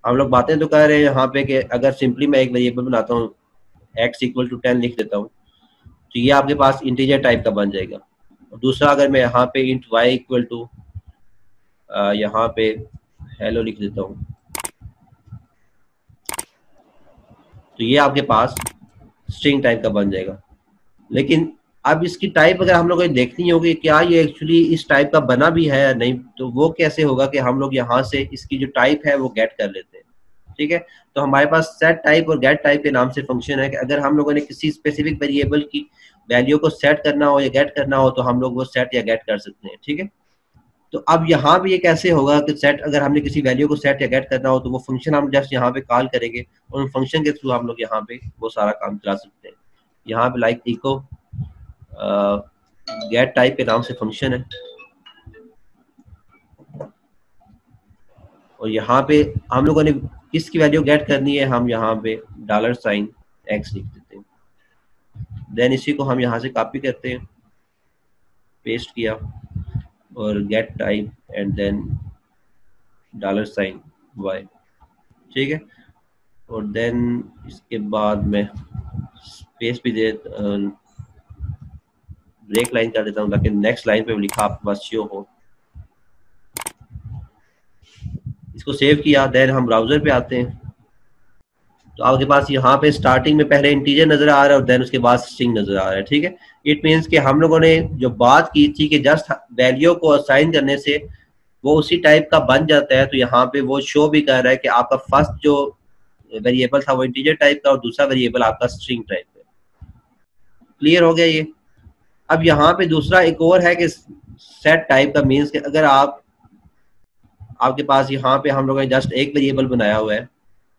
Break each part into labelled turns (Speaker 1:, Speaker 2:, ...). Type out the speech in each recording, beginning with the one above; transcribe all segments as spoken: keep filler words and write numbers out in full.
Speaker 1: हम लोग बातें तो कर रहे हैं यहाँ पे कि अगर सिंपली मैं एक वेरिएबल बनाता हूँ x इक्वल टू टेन लिख देता हूँ तो ये आपके पास इंटीजर टाइप का बन जाएगा। और दूसरा अगर मैं यहाँ पे इंट y इक्वल टू यहाँ पे हेलो लिख देता हूँ तो ये आपके पास स्ट्रिंग टाइप का बन जाएगा। लेकिन अब इसकी टाइप अगर हम लोग को देखनी होगी क्या ये एक्चुअली इस टाइप का बना भी है या नहीं, तो वो कैसे होगा कि हम लोग यहाँ से इसकी जो टाइप है वो गेट कर लेते हैं। ठीक है, तो हमारे पास सेट टाइप और गेट टाइप के नाम से फंक्शन है कि अगर हम लोगों ने किसी स्पेसिफिक वेरिएबल की वैल्यू को सेट करना हो या गेट करना हो तो हम लोग वो सेट या गेट कर सकते हैं। ठीक है, तो अब यहाँ भी ये कैसे होगा कि सेट अगर हमने किसी वैल्यू को सेट या गेट करना हो तो वो फंक्शन हम जस्ट यहाँ पे कॉल करेंगे और उन फंक्शन के थ्रू हम लोग यहाँ पे वो सारा काम चला सकते हैं। यहाँ पे लाइक इको गेट टाइप के नाम से फंक्शन है और यहाँ पे हम लोगों ने किसकी वैल्यू गेट करनी है, हम यहाँ पे डॉलर साइन एक्स लिख देते हैं। देन इसी को हम यहाँ से कॉपी करते हैं, पेस्ट किया और get type and then dollar sign Y. ठीक है, और देन इसके बाद मैं स्पेस भी दे ब्रेक लाइन कर देता हूँ ताकि नेक्स्ट लाइन पे लिखा आपके पास शो हो। इसको सेव किया, देन हम ब्राउजर पे आते हैं तो आपके पास यहाँ पे स्टार्टिंग में पहले इंटीजर नजर आ रहा है और देन उसके बाद स्ट्रिंग नजर आ रहा है। ठीक है, इट मीन्स कि हम लोगों ने जो बात की थी कि जस्ट वैल्यू को असाइन करने से वो उसी टाइप का बन जाता है, तो यहाँ पे वो शो भी कर रहा है कि आपका फर्स्ट जो वेरिएबल था वो इंटीजर टाइप का और दूसरा वेरिएबल आपका स्ट्रिंग टाइप का। क्लियर हो गया ये। अब यहाँ पे दूसरा एक और है कि सेट टाइप का मीन्स कि अगर आप आपके पास यहाँ पे हम लोगों ने जस्ट एक वेरिएबल बनाया हुआ है,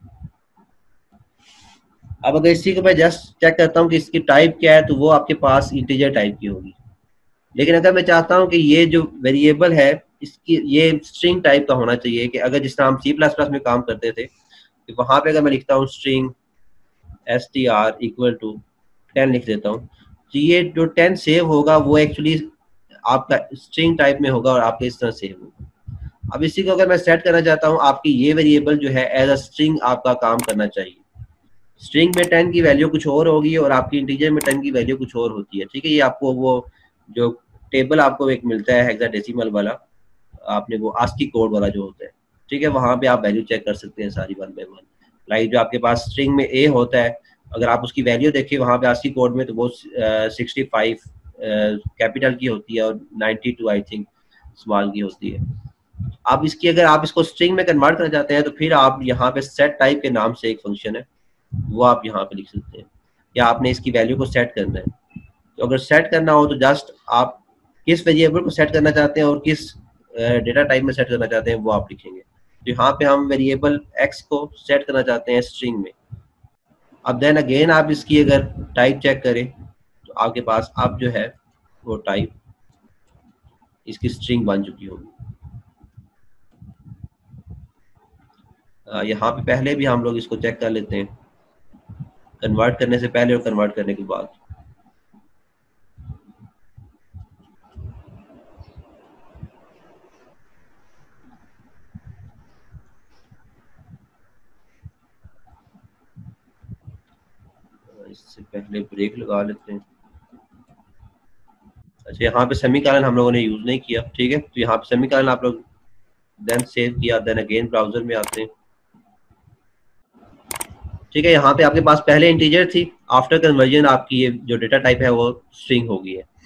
Speaker 1: अब अगर इसी को मैं जस्ट चेक करता हूँ कि इसकी टाइप क्या है तो वो आपके पास इंटीजर टाइप की होगी। लेकिन अगर मैं चाहता हूँ कि ये जो वेरिएबल है इसकी ये स्ट्रिंग टाइप का होना चाहिए, कि अगर जिस तरह हम सी प्लस प्लस में काम करते थे कि वहां पे अगर मैं लिखता हूँ string S T R equal to ten लिख देता हूँ तो ये जो टेन सेव होगा वो एक्चुअली आपका स्ट्रिंग टाइप में होगा और आपके इस तरह सेव होगा। अब इसी को अगर मैं सेट करना चाहता हूँ, आपकी ये वेरिएबल जो है एज अ स्ट्रिंग आपका काम करना चाहिए। स्ट्रिंग में टेन की वैल्यू कुछ और होगी और आपकी इंटीजर में टेन की वैल्यू कुछ और होती है। ठीक है, ये आपको वो जो टेबल आपको एक मिलता है हेक्साडेसिमल वाला, आपने वो आस्की कोड वाला जो होता है, ठीक है, वहां पे आप वैल्यू चेक कर सकते हैं सारी वन बाय वन। लाइक जो आपके पास स्ट्रिंग में ए होता है, अगर आप उसकी वैल्यू देखिए वहां पे आस्की कोड में तो वो सिक्सटी फाइव कैपिटल की होती है और ninety two I think small की होती है। अब इसकी अगर आप इसको स्ट्रिंग में कन्वर्ट करना चाहते हैं तो फिर आप यहाँ पे सेट टाइप के नाम से एक फंक्शन है वो आप यहाँ पे लिख सकते हैं, या आपने इसकी वैल्यू को सेट करना है। तो अगर सेट करना हो तो जस्ट आप किस वेरिएबल को सेट करना चाहते हैं और किस डेटा टाइप में सेट करना चाहते हैं वो आप लिखेंगे। तो यहाँ पे हम वेरिएबल एक्स को सेट करना चाहते हैं स्ट्रिंग में। अब देन अगेन आप इसकी अगर टाइप चेक करें तो आपके पास अब जो है वो टाइप इसकी स्ट्रिंग बन चुकी होगी। यहाँ पे पहले भी हम लोग इसको चेक कर लेते हैं, कन्वर्ट करने से पहले और कन्वर्ट करने के बाद। इससे पहले ब्रेक लगा लेते हैं। अच्छा, यहाँ पे सेमीकोलन हम लोगों ने यूज नहीं किया। ठीक है, तो यहाँ पे सेमीकोलन आप लोग देन सेव किया, देन अगेन ब्राउजर में आते हैं। ठीक है, यहाँ पे आपके पास पहले इंटीजर थी, आफ्टर कन्वर्जन आपकी ये जो डेटा टाइप है वो स्ट्रिंग हो गई है।